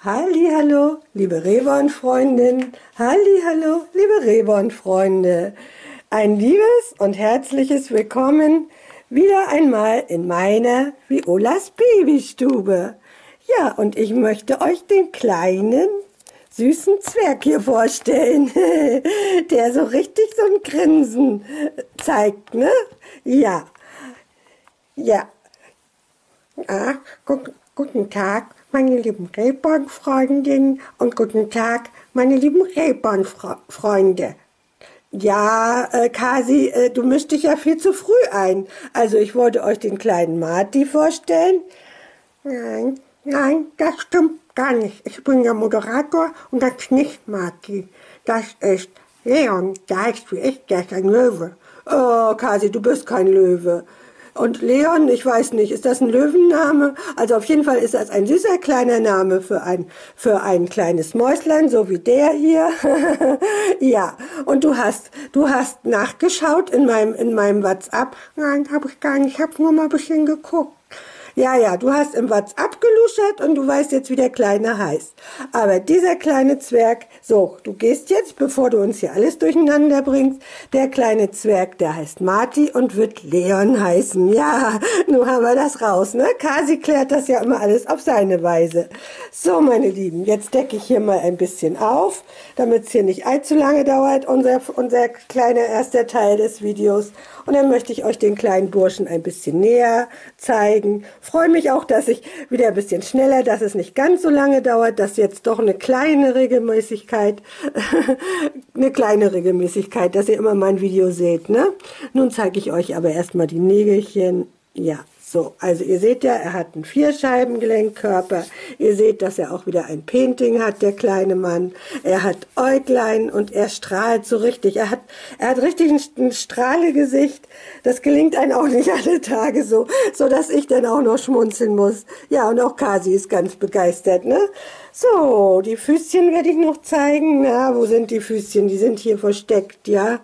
Hallihallo, liebe Rehborn-Freundin, Hallihallo, liebe Rehborn-Freunde. Ein liebes und herzliches Willkommen wieder einmal in meiner Violas Babystube. Ja, und ich möchte euch den kleinen, süßen Zwerg hier vorstellen, der so richtig so ein Grinsen zeigt, ne? Ja, ja. Ah, guten Tag, meine lieben Rehborn-Freundinnen und guten Tag, meine lieben Rehborn-Freunde. Ja, Kasi, du mischst dich ja viel zu früh ein. Also ich wollte euch den kleinen Marty vorstellen. Nein, das stimmt gar nicht. Ich bin der Moderator und das ist nicht Marty. Das ist Leon, der heißt wie ich, der ist ein Löwe. Oh, Kasi, du bist kein Löwe. Und Leon, ich weiß nicht, ist das ein Löwenname? Also auf jeden Fall ist das ein süßer kleiner Name für ein kleines Mäuslein, so wie der hier. Ja, und du hast nachgeschaut in meinem WhatsApp. Nein, habe ich gar nicht, ich habe nur mal ein bisschen geguckt. Ja, du hast im WhatsApp geluschert und du weißt jetzt, wie der Kleine heißt. Aber dieser kleine Zwerg, so, du gehst jetzt, bevor du uns hier alles durcheinander bringst, der kleine Zwerg, der heißt Marty und wird Leon heißen. Ja, nun haben wir das raus, ne? Kasi klärt das ja immer alles auf seine Weise. So, meine Lieben, jetzt decke ich hier mal ein bisschen auf, damit es hier nicht allzu lange dauert, unser kleiner erster Teil des Videos. Und dann möchte ich euch den kleinen Burschen ein bisschen näher zeigen. Freue mich auch, dass ich wieder ein bisschen schneller, dass es nicht ganz so lange dauert, dass jetzt doch eine kleine Regelmäßigkeit, dass ihr immer mein Video seht, ne? Nun zeige ich euch aber erstmal die Nägelchen. Ja. So, also ihr seht ja, er hat einen Vierscheibengelenkkörper. Ihr seht, dass er auch wieder ein Painting hat, der kleine Mann. Er hat Äuglein und er strahlt so richtig. Er hat richtig ein Strahlegesicht. Das gelingt einem auch nicht alle Tage so dass ich dann auch noch schmunzeln muss. Ja, und auch Kasi ist ganz begeistert, ne? So, die Füßchen werde ich noch zeigen. Na, wo sind die Füßchen? Die sind hier versteckt, ja.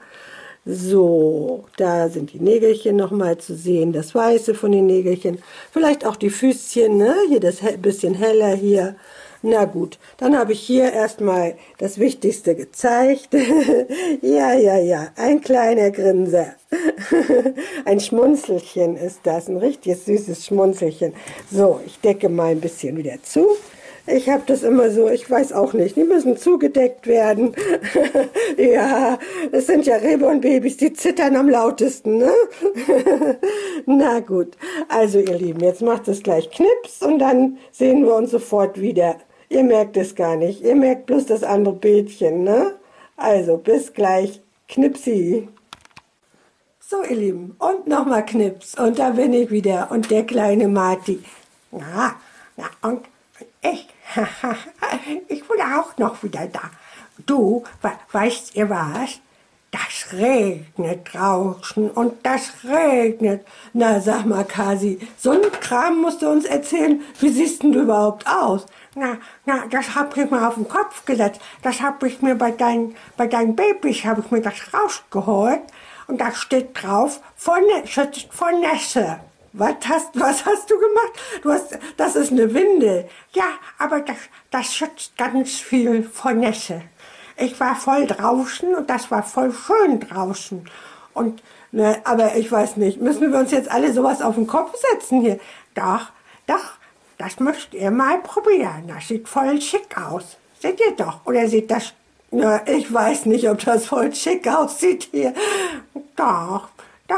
So, da sind die Nägelchen nochmal zu sehen, das Weiße von den Nägelchen, vielleicht auch die Füßchen, ne? Hier das bisschen heller hier. Na gut, dann habe ich hier erstmal das Wichtigste gezeigt. Ja, ein kleiner Grinser. Ein Schmunzelchen ist das, ein richtiges süßes Schmunzelchen. So, ich decke mal ein bisschen wieder zu. Ich habe das immer so, ich weiß auch nicht, die müssen zugedeckt werden. Ja, das sind ja Rehborn-Babys, die zittern am lautesten, ne? Na gut, also ihr Lieben, jetzt macht es gleich Knips und dann sehen wir uns sofort wieder. Ihr merkt es gar nicht, ihr merkt bloß das andere Bildchen, ne? Also, bis gleich, Knipsi. So ihr Lieben, und nochmal Knips und da bin ich wieder und der kleine Marty. Na, und ich, ich bin auch noch wieder da. Du, weißt ihr was? Das regnet draußen und das regnet. Na, sag mal, Kasi, so ein Kram musst du uns erzählen. Wie siehst denn du überhaupt aus? Na, das hab ich mir auf den Kopf gesetzt. Das hab ich mir bei deinen Babys, habe ich mir das rausgeholt. Und da steht drauf, schützt vor Nässe. Was hast du gemacht? Das ist eine Windel. Ja, aber das schützt ganz viel vor Nässe. Ich war voll draußen und das war voll schön draußen. Und, ne, aber ich weiß nicht, müssen wir uns jetzt alle sowas auf den Kopf setzen hier? Doch, das müsst ihr mal probieren. Das sieht voll schick aus. Seht ihr doch? Oder sieht das... Ja, ich weiß nicht, ob das voll schick aussieht hier. Doch.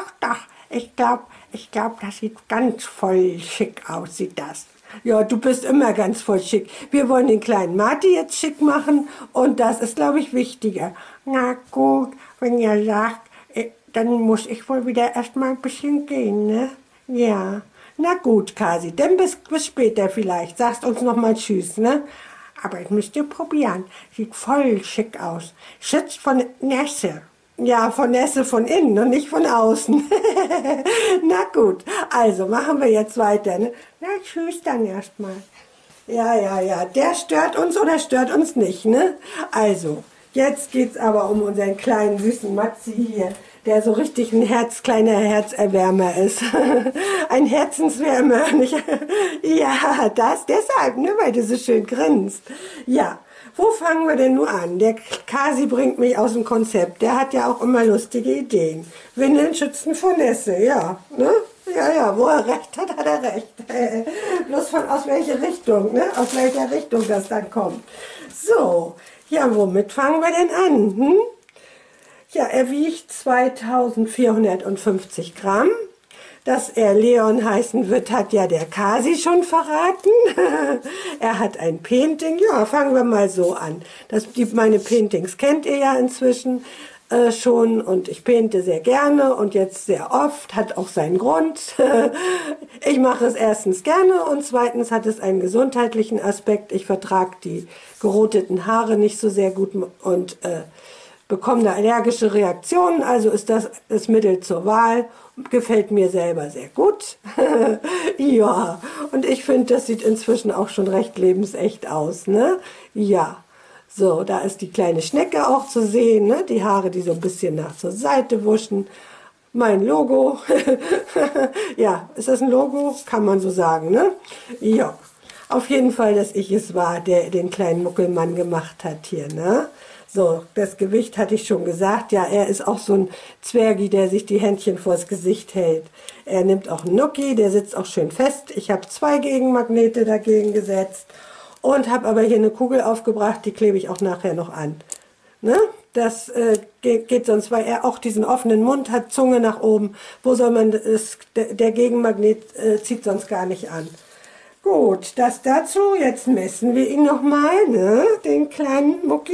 Ich glaube, das sieht ganz voll schick aus, sieht das. Ja, du bist immer ganz voll schick. Wir wollen den kleinen Marty jetzt schick machen und das ist, glaube ich, wichtiger. Na gut, wenn ihr sagt, dann muss ich wohl wieder erstmal ein bisschen gehen, ne? Ja. Na gut, Kasi, dann bis später vielleicht. Sagst uns nochmal Tschüss, ne? Aber das müsst ihr probieren. Sieht voll schick aus. Schützt von Nässe. Ja, von Nässe von innen und nicht von außen. Na gut, also machen wir jetzt weiter. Ne? Na, tschüss dann erstmal. Ja, der stört uns oder stört uns nicht, ne? Also, jetzt geht's aber um unseren kleinen süßen Matzi hier. der so richtig ein kleiner Herzerwärmer ist. Ein Herzenswärmer, nicht? Ja, das deshalb, ne, weil du so schön grinst. Ja, wo fangen wir denn nur an? Der Kasi bringt mich aus dem Konzept. Der hat ja auch immer lustige Ideen. Windeln schützen vor Nässe, ja, ne? Ja, ja, wo er recht hat, hat er recht. Bloß aus welcher Richtung, ne? Aus welcher Richtung das dann kommt. So, ja, womit fangen wir denn an? Hm? Ja, er wiegt 2450 Gramm. Dass er Leon heißen wird, hat ja der Kasi schon verraten. Er hat ein Painting. Ja, fangen wir mal so an. Meine Paintings kennt ihr ja inzwischen schon und ich painte sehr gerne und jetzt sehr oft, hat auch seinen Grund. Ich mache es erstens gerne und zweitens hat es einen gesundheitlichen Aspekt. Ich vertrage die geroteten Haare nicht so sehr gut und bekomme da allergische Reaktionen, also ist das das Mittel zur Wahl. Gefällt mir selber sehr gut. Ja, und ich finde, das sieht inzwischen auch schon recht lebensecht aus, ne? Ja, so, da ist die kleine Schnecke auch zu sehen, ne? Die Haare, die so ein bisschen nach zur Seite wuschen. Mein Logo. Ja, ist das ein Logo? Kann man so sagen, ne? Ja, auf jeden Fall, dass ich es war, der den kleinen Muckelmann gemacht hat hier, ne? So, das Gewicht hatte ich schon gesagt. Ja, er ist auch so ein Zwergi, der sich die Händchen vors Gesicht hält. Er nimmt auch einen Nucki, der sitzt auch schön fest. Ich habe 2 Gegenmagnete dagegen gesetzt und habe aber hier eine Kugel aufgebracht, die klebe ich auch nachher noch an. Ne? Das geht sonst, weil er auch diesen offenen Mund hat, Zunge nach oben. Wo soll man das? Der Gegenmagnet zieht sonst gar nicht an. Gut, das dazu. Jetzt messen wir ihn nochmal, ne? Den kleinen Mucki.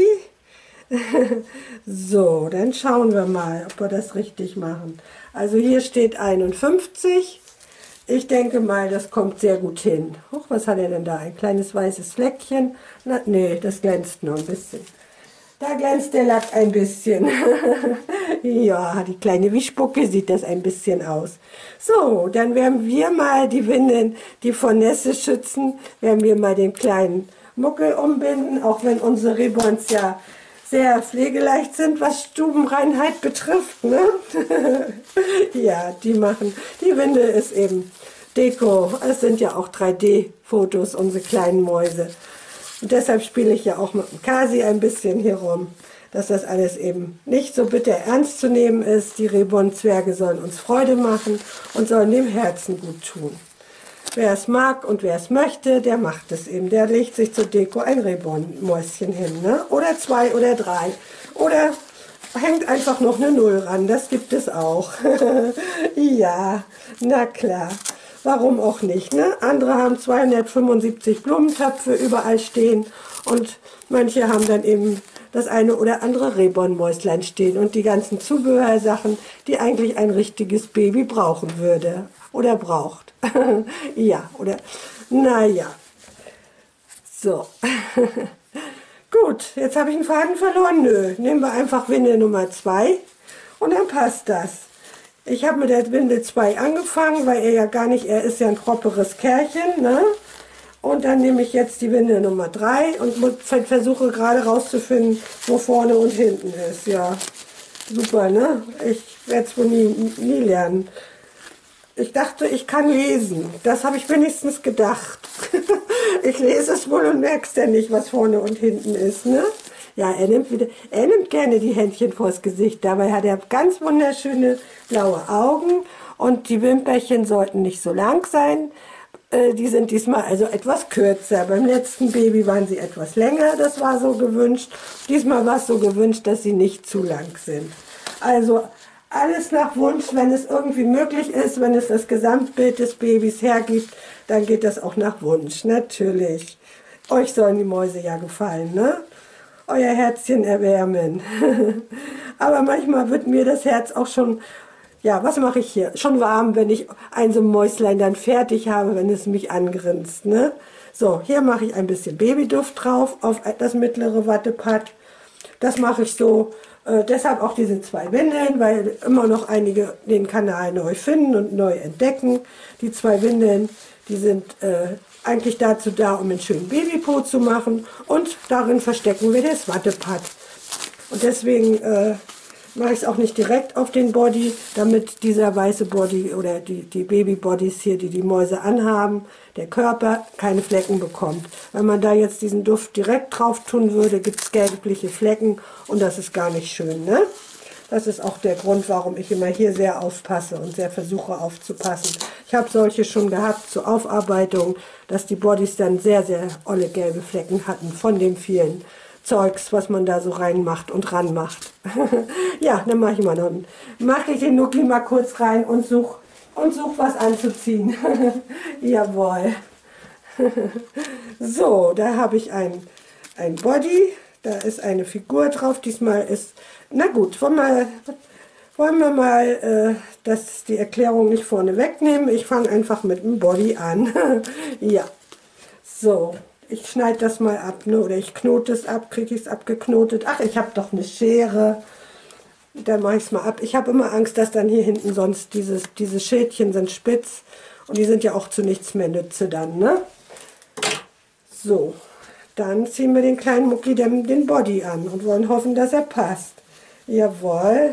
So, dann schauen wir mal, ob wir das richtig machen. Also hier steht 51. Ich denke mal, das kommt sehr gut hin. Huch, was hat er denn da? Ein kleines weißes Fleckchen? Na, nee, das glänzt nur ein bisschen. Da glänzt der Lack ein bisschen. Ja, die kleine Wischbucke sieht das ein bisschen aus. So, dann werden wir mal die Windeln, die vor Nässe schützen, werden wir mal den kleinen Muckel umbinden, auch wenn unsere Ribbons ja sehr pflegeleicht sind, was Stubenreinheit betrifft, ne? Ja, die Windel ist eben Deko. Es sind ja auch 3D-Fotos, unsere kleinen Mäuse. Und deshalb spiele ich ja auch mit dem Kasi ein bisschen hier rum, dass das alles eben nicht so bitter ernst zu nehmen ist. Die Rebon-Zwerge sollen uns Freude machen und sollen dem Herzen gut tun. Wer es mag und wer es möchte, der macht es eben. Der legt sich zur Deko ein Rebon-Mäuschen hin, ne? Oder 2 oder 3. Oder hängt einfach noch eine 0 ran, das gibt es auch. Ja, na klar. Warum auch nicht, ne? Andere haben 275 Blumentöpfe überall stehen und manche haben dann eben das eine oder andere Rebon-Mäuslein stehen und die ganzen Zubehörsachen, die eigentlich ein richtiges Baby brauchen würde oder braucht. Ja, oder, naja. So. Gut, jetzt habe ich einen Faden verloren. Nö, nehmen wir einfach Windel Nummer 2 und dann passt das. Ich habe mit der Windel 2 angefangen, weil er ist ja ein properes Kerlchen, ne? Und dann nehme ich jetzt die Windel Nummer 3 und versuche gerade rauszufinden, wo vorne und hinten ist. Ja, super, ne? Ich werde es wohl nie lernen. Ich dachte, ich kann lesen. Das habe ich wenigstens gedacht. Ich lese es wohl und merke es ja nicht, was vorne und hinten ist, ne? Ja, er nimmt gerne die Händchen vors Gesicht. Dabei hat er ganz wunderschöne blaue Augen und die Wimperchen sollten nicht so lang sein. Die sind diesmal also etwas kürzer. Beim letzten Baby waren sie etwas länger, das war so gewünscht. Diesmal war es so gewünscht, dass sie nicht zu lang sind. Also alles nach Wunsch, wenn es irgendwie möglich ist, wenn es das Gesamtbild des Babys hergibt, dann geht das auch nach Wunsch, natürlich. Euch sollen die Mäuse ja gefallen, ne? Euer Herzchen erwärmen. Aber manchmal wird mir das Herz auch schon, ja, was mache ich hier? Schon warm, wenn ich ein so Mäuslein dann fertig habe, wenn es mich angrinst, ne? So, hier mache ich ein bisschen Babyduft drauf auf das mittlere Wattepad. Das mache ich so, deshalb auch diese 2 Windeln, weil immer noch einige den Kanal neu finden und neu entdecken. Die 2 Windeln, die sind eigentlich dazu da, um einen schönen Babypo zu machen und darin verstecken wir das Wattepad. Und deswegen mache ich es auch nicht direkt auf den Body, damit dieser weiße Body oder die Baby-Bodies hier, die Mäuse anhaben, der Körper keine Flecken bekommt. Wenn man da jetzt diesen Duft direkt drauf tun würde, gibt es gelbliche Flecken und das ist gar nicht schön, ne? Das ist auch der Grund, warum ich immer hier sehr aufpasse und sehr versuche aufzupassen. Ich habe solche schon gehabt zur Aufarbeitung, dass die Bodies dann sehr, sehr olle gelbe Flecken hatten von dem vielen Zeugs, was man da so reinmacht und ranmacht. Ja, dann mache ich den Nuki mal kurz rein und such was anzuziehen. Jawohl. So, da habe ich ein Body, da ist eine Figur drauf. Diesmal ist, na gut, wollen wir mal die Erklärung nicht vorne wegnehmen. Ich fange einfach mit dem Body an. Ja, so. Ich schneide das mal ab, ne? Oder ich knote es ab, kriege ich es abgeknotet. Ach, ich habe doch eine Schere. Dann mache ich es mal ab. Ich habe immer Angst, dass dann hier hinten sonst diese Schädchen sind spitz. Und die sind ja auch zu nichts mehr Nütze dann, ne? So, dann ziehen wir den kleinen Mucki den Body an und wollen hoffen, dass er passt. Jawohl.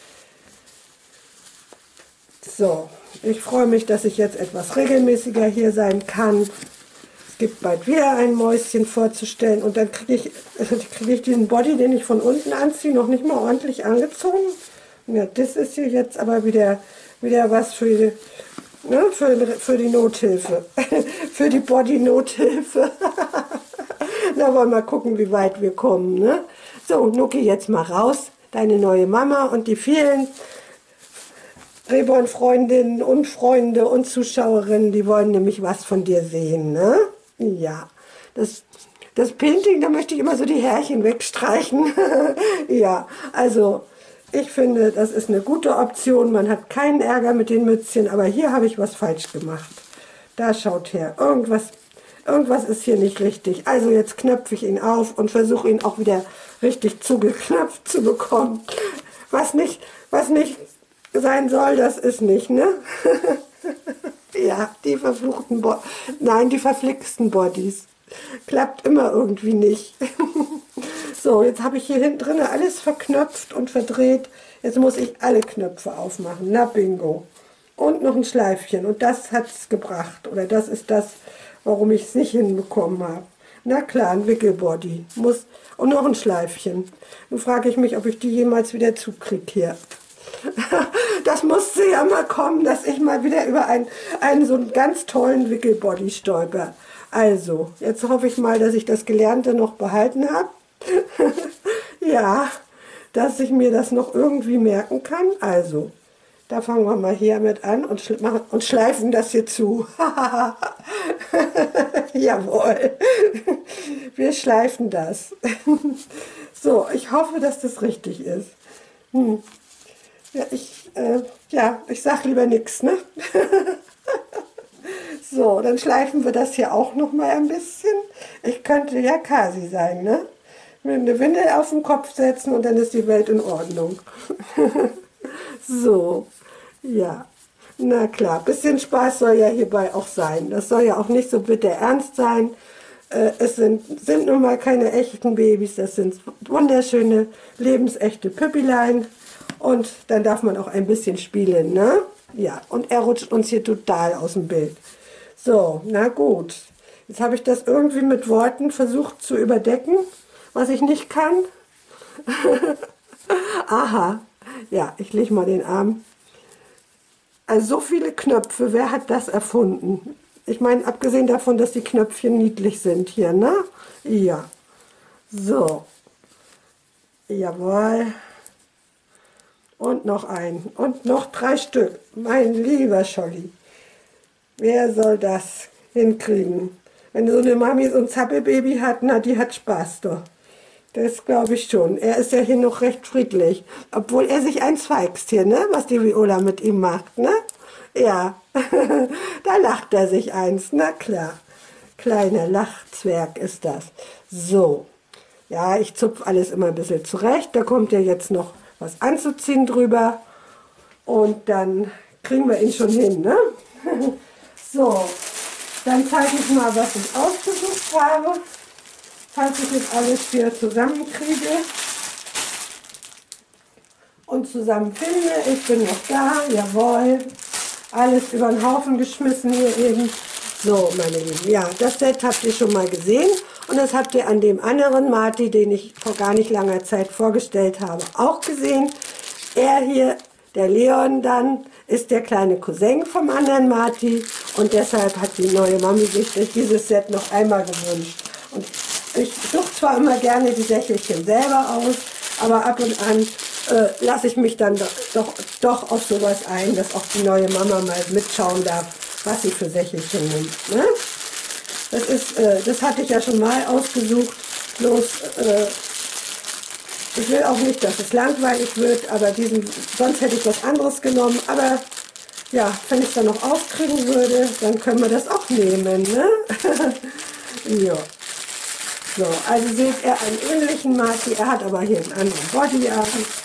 So, ich freue mich, dass ich jetzt etwas regelmäßiger hier sein kann. Gibt bald wieder ein Mäuschen vorzustellen und dann kriege ich diesen Body, den ich von unten anziehe, noch nicht mal ordentlich angezogen. Ja, das ist hier jetzt aber wieder was für die Nothilfe, für die Body-Nothilfe. Na, wollen wir mal gucken, wie weit wir kommen, ne? So, Nuki, jetzt mal raus, deine neue Mama und die vielen Reborn-Freundinnen und Freunde und Zuschauerinnen, die wollen nämlich was von dir sehen, ne? Ja, das Painting, da möchte ich immer so die Härchen wegstreichen. Ja, also ich finde, das ist eine gute Option. Man hat keinen Ärger mit den Mützchen, aber hier habe ich was falsch gemacht. Da schaut her, irgendwas ist hier nicht richtig. Also jetzt knöpfe ich ihn auf und versuche ihn auch wieder richtig zugeknöpft zu bekommen. Was nicht sein soll, das ist nicht, ne? Ja, die die verflixten Bodies. Klappt immer irgendwie nicht. So, jetzt habe ich hier hinten drin alles verknöpft und verdreht. Jetzt muss ich alle Knöpfe aufmachen. Na, bingo. Und noch ein Schleifchen. Und das hat es gebracht. Oder das ist das, warum ich es nicht hinbekommen habe. Na klar, ein Wickelbody. Und noch ein Schleifchen. Nun frage ich mich, ob ich die jemals wieder zukriege hier. Das musste ja mal kommen, dass ich mal wieder über einen so einen ganz tollen Wickelbody stolper. Also, jetzt hoffe ich mal, dass ich das Gelernte noch behalten habe. Ja, dass ich mir das noch irgendwie merken kann. Also, da fangen wir mal hier mit an und schleifen das hier zu. Jawohl, wir schleifen das. So, ich hoffe, dass das richtig ist. Ja, ich sag lieber nichts, ne? So, dann schleifen wir das hier auch noch mal ein bisschen. Ich könnte ja Kasi sein, ne? Mir eine Windel auf den Kopf setzen und dann ist die Welt in Ordnung. So, ja. Na klar, bisschen Spaß soll ja hierbei auch sein. Das soll ja auch nicht so bitter ernst sein. Es sind nun mal keine echten Babys, das sind wunderschöne, lebensechte Püppilein. Und dann darf man auch ein bisschen spielen, ne? Ja, und er rutscht uns hier total aus dem Bild. So, na gut. Jetzt habe ich das irgendwie mit Worten versucht zu überdecken, was ich nicht kann. Aha, ja, ich lege mal den Arm. Also so viele Knöpfe, wer hat das erfunden? Ich meine, abgesehen davon, dass die Knöpfchen niedlich sind hier, ne? Ja. So. Jawohl. Und noch ein. Und noch 3 Stück. Mein lieber Scholli. Wer soll das hinkriegen? Wenn so eine Mami so ein Zappelbaby hat, na, die hat Spaß doch. Das glaube ich schon. Er ist ja hier noch recht friedlich. Obwohl er sich einzweigst hier, ne? Was die Viola mit ihm macht, ne? Ja. Da lacht er sich eins, na klar. Kleiner Lachzwerg ist das. So. Ja, ich zupfe alles immer ein bisschen zurecht. Da kommt ja jetzt noch was anzuziehen drüber und dann kriegen wir ihn schon hin, ne? So, dann zeige ich mal, was ich ausgesucht habe, falls ich jetzt alles hier zusammenkriege. uns zusammen finde. Ich bin noch da, jawohl. Alles über den Haufen geschmissen hier eben. So, meine Lieben, ja, das Set habt ihr schon mal gesehen. Und das habt ihr an dem anderen Marti, den ich vor gar nicht langer Zeit vorgestellt habe, auch gesehen. Er hier, der Leon dann, ist der kleine Cousin vom anderen Marti. Und deshalb hat die neue Mami sich durch dieses Set noch einmal gewünscht. Und ich suche zwar immer gerne die Sächelchen selber aus, aber ab und an lasse ich mich dann doch auf sowas ein, dass auch die neue Mama mal mitschauen darf, was sie für Sächelchen nimmt. Ne? Das hatte ich ja schon mal ausgesucht, bloß ich will auch nicht, dass es langweilig wird, aber sonst hätte ich was anderes genommen, aber ja, wenn ich es dann noch aufkriegen würde, dann können wir das auch nehmen. Ne? Ja. So, also seht ihr einen ähnlichen Marti, er hat aber hier einen anderen Body an.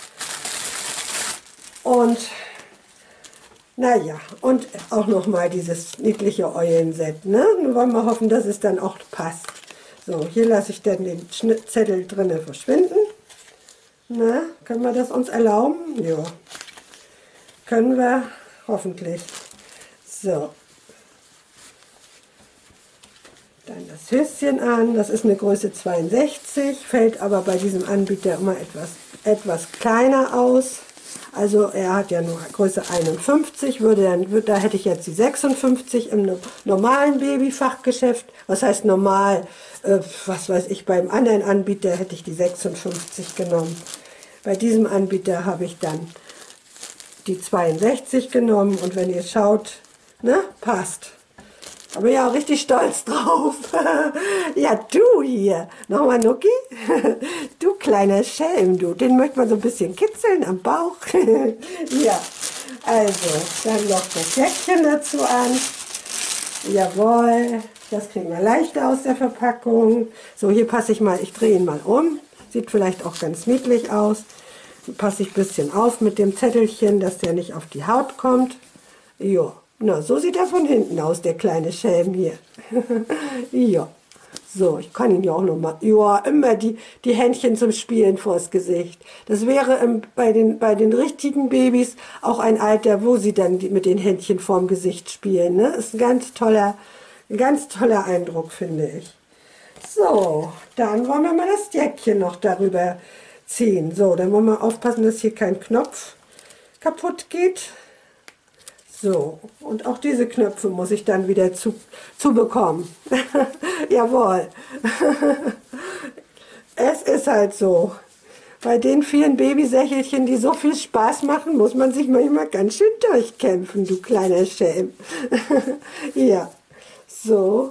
Und naja, und auch nochmal dieses niedliche Eulenset. Ne? Nun wollen wir hoffen, dass es dann auch passt. So, hier lasse ich dann den Zettel drinnen verschwinden. Na, können wir das uns erlauben? Ja, können wir hoffentlich. So. Dann das Höschen an, das ist eine Größe 62, fällt aber bei diesem Anbieter immer etwas kleiner aus. Also er hat ja nur Größe 51, da hätte ich jetzt die 56 im normalen Babyfachgeschäft. Was heißt normal? Was weiß ich, beim anderen Anbieter hätte ich die 56 genommen. Bei diesem Anbieter habe ich dann die 62 genommen und wenn ihr schaut, ne, passt. Aber ja, richtig stolz drauf. Ja, du hier. Nochmal, Nuki. Du kleiner Schelm, du. Den möchte man so ein bisschen kitzeln am Bauch. Ja, also, dann noch das Jäckchen dazu an. Jawohl, das kriegen wir leichter aus der Verpackung. So, hier passe ich mal, ich drehe ihn mal um. Sieht vielleicht auch ganz niedlich aus. Passe ich ein bisschen auf mit dem Zettelchen, dass der nicht auf die Haut kommt. Ja. Na, so sieht er von hinten aus, der kleine Schelm hier. Ja, so, ich kann ihn ja auch noch mal, ja, immer die Händchen zum Spielen vors Gesicht. Das wäre bei den richtigen Babys auch ein Alter, wo sie dann mit den Händchen vorm Gesicht spielen. Ne? Ist ein ganz toller Eindruck, finde ich. So, dann wollen wir mal das Jäckchen noch darüber ziehen. So, dann wollen wir aufpassen, dass hier kein Knopf kaputt geht. So, und auch diese Knöpfe muss ich dann wieder zu bekommen. Jawohl. Es ist halt so. Bei den vielen Babysächelchen, die so viel Spaß machen, muss man sich manchmal ganz schön durchkämpfen, du kleiner Schelm. Ja, so.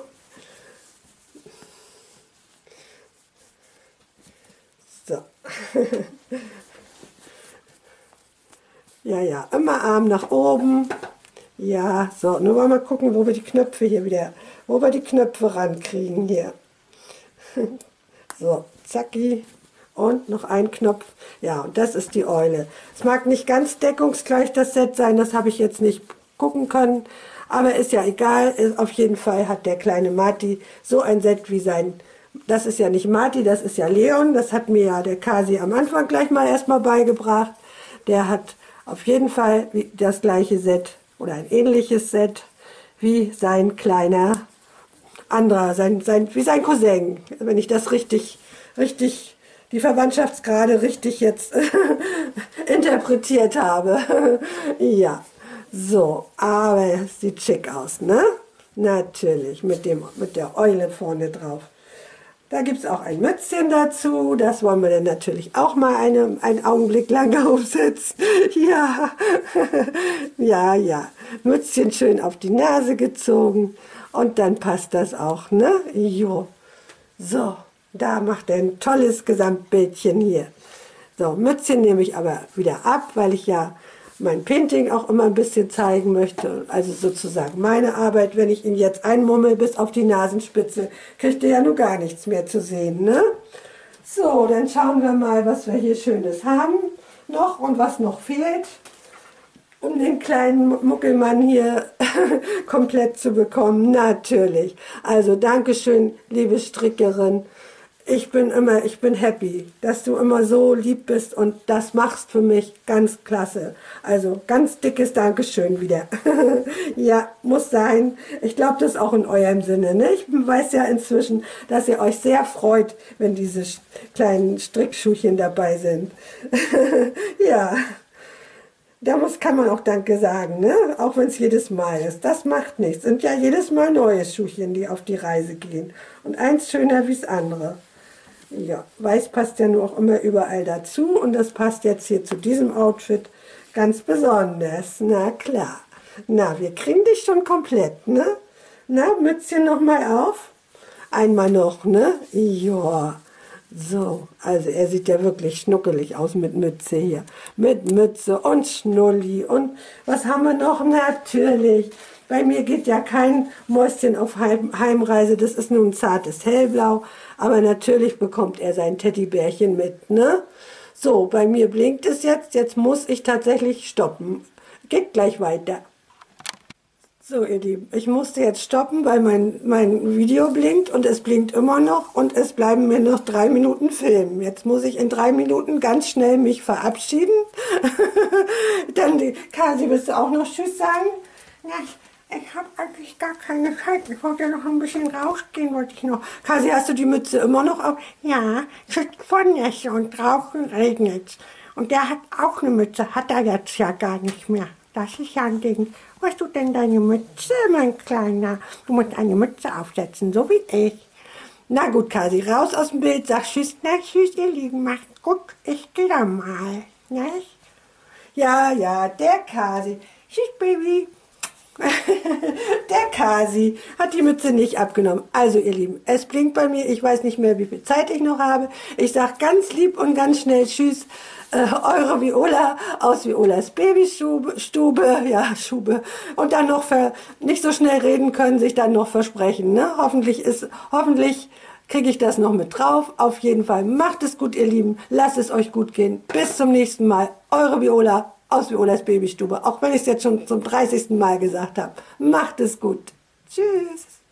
So. Ja, ja, immer Arm nach oben. Ja, so, nur mal gucken, wo wir die Knöpfe rankriegen hier. So, zacki. Und noch ein Knopf. Ja, und das ist die Eule. Es mag nicht ganz deckungsgleich das Set sein, das habe ich jetzt nicht gucken können. Aber ist ja egal, auf jeden Fall hat der kleine Marti so ein Set wie das ist ja nicht Marti, das ist ja Leon. Das hat mir ja der Kasi am Anfang gleich mal erstmal beigebracht. Der hat auf jeden Fall das gleiche Set oder ein ähnliches Set wie sein kleiner wie sein Cousin. Wenn ich das richtig, die Verwandtschaftsgrade richtig jetzt interpretiert habe. Ja, so, aber es sieht schick aus, ne? Natürlich, mit der Eule vorne drauf. Da gibt es auch ein Mützchen dazu, das wollen wir dann natürlich auch mal einen Augenblick lang aufsetzen. Ja, ja, ja, Mützchen schön auf die Nase gezogen und dann passt das auch, ne? Jo, so, da macht er ein tolles Gesamtbildchen hier. So, Mützchen nehme ich aber wieder ab, weil ich ja mein Painting auch immer ein bisschen zeigen möchte. Also sozusagen meine Arbeit, wenn ich ihn jetzt einmummel bis auf die Nasenspitze, kriegt ihr ja nur gar nichts mehr zu sehen, ne? So, dann schauen wir mal, was wir hier Schönes haben noch und was noch fehlt, um den kleinen Muckelmann hier komplett zu bekommen. Natürlich. Also Dankeschön, liebe Strickerin. Ich bin happy, dass du immer so lieb bist und das machst für mich ganz klasse. Also ganz dickes Dankeschön wieder. Ja, muss sein. Ich glaube, das ist auch in eurem Sinne. Ne? Ich weiß ja inzwischen, dass ihr euch sehr freut, wenn diese kleinen Strickschuhchen dabei sind. Ja. Kann man auch Danke sagen, ne? Auch wenn es jedes Mal ist. Das macht nichts. Sind ja jedes Mal neue Schuhchen, die auf die Reise gehen. Und eins schöner wie das andere. Ja, weiß passt ja nur auch immer überall dazu. Und das passt jetzt hier zu diesem Outfit ganz besonders. Na klar. Na, wir kriegen dich schon komplett, ne? Na, Mützchen noch mal auf. Einmal noch, ne? Ja. So, also er sieht ja wirklich schnuckelig aus mit Mütze hier. Mit Mütze und Schnulli. Und was haben wir noch? Natürlich. Bei mir geht ja kein Mäuschen auf Heimreise. Das ist nun ein zartes Hellblau. Aber natürlich bekommt er sein Teddybärchen mit, ne? So, bei mir blinkt es jetzt. Jetzt muss ich tatsächlich stoppen. Geht gleich weiter. So, ihr Lieben, ich musste jetzt stoppen, weil mein Video blinkt und es blinkt immer noch und es bleiben mir noch 3 Minuten Film. Jetzt muss ich in 3 Minuten ganz schnell mich verabschieden. Dann Kasi, willst du auch noch Tschüss sagen? Ja, ich habe eigentlich gar keine Zeit. Ich wollte ja noch ein bisschen rausgehen, wollte ich noch. Kasi, hast du die Mütze immer noch auf? Ja, es ist voll Nässe und draußen regnet's. Und der hat auch eine Mütze, hat er jetzt ja gar nicht mehr. Das ist ja ein Ding. Wo hast du denn deine Mütze, mein Kleiner? Du musst eine Mütze aufsetzen, so wie ich. Na gut, Kasi, raus aus dem Bild, sag Tschüss. Na tschüss, ihr Lieben, macht's gut. Ich gehe dann mal. Nicht? Ja, ja, der Kasi. Tschüss, Baby. Der Kasi hat die Mütze nicht abgenommen. Also ihr Lieben, es blinkt bei mir. Ich weiß nicht mehr, wie viel Zeit ich noch habe. Ich sage ganz lieb und ganz schnell Tschüss. Eure Viola aus Violas Babystube. Ja, Stube. Und dann noch nicht so schnell reden können, sich dann noch versprechen. Ne? Hoffentlich kriege ich das noch mit drauf. Auf jeden Fall macht es gut, ihr Lieben. Lasst es euch gut gehen. Bis zum nächsten Mal. Eure Viola aus Violas Babystube. Auch wenn ich es jetzt schon zum 30. Mal gesagt habe. Macht es gut. Tschüss.